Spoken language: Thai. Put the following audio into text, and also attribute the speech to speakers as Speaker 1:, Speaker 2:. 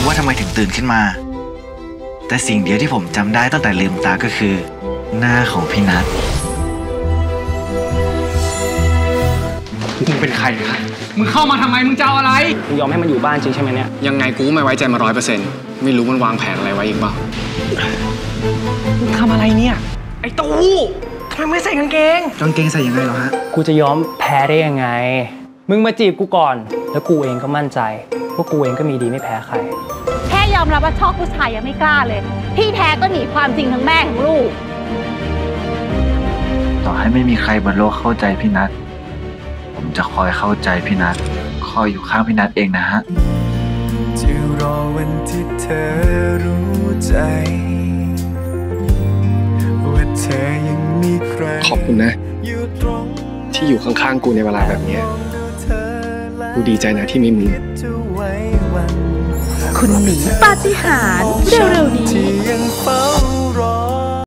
Speaker 1: ว่าทำไมถึงตื่นขึ้นมาแต่สิ่งเดียวที่ผมจำได้ตั้งแต่ลืมตาก็คือหน้าของพี่นัทมึงเป็นใครครับ
Speaker 2: มึงเข้ามาทำไมมึงจะเอาอะไร
Speaker 3: กูยอมให้มันอยู่บ้านจริงใช่ไหมเนี่ย
Speaker 2: ยังไงกูไม่ไว้ใจมา100%ไม่รู้มันวางแผนอะไรไว้อีกเปล่ามึงทำอะไรเนี่ยไอ้ตู้ทำไมไม่ใส่กางเกง
Speaker 1: ใส่ยังไงเหรอฮะ
Speaker 3: กูจะยอมแพ้ได้ยังไงมึงมาจีบกูก่อนแล้วกูเองก็มั่นใจว่ากูเองก็มีดีไม่แพ้ใคร
Speaker 4: แค่ยอมรับว่าชอบผู้ชายยังไม่กล้าเลยที่แท้ก็หนีความจริงทั้งแม่ทั้งลูก
Speaker 1: ต่อให้ไม่มีใครบนโลกเข้าใจพี่นัทผมจะคอยเข้าใจพี่นัทคอยอยู่ข้างพี่นัทเองนะฮะ
Speaker 5: จะรอวันที่เธอรู้ใจว่าเธอยังมีใคร
Speaker 2: ขอบคุณนะที่อยู่ข้างๆกูในเวลาแบบนี้กูดีใจนะที่ไม่มี
Speaker 4: คุณหนีปาฏิหาริย์เร็วๆนี้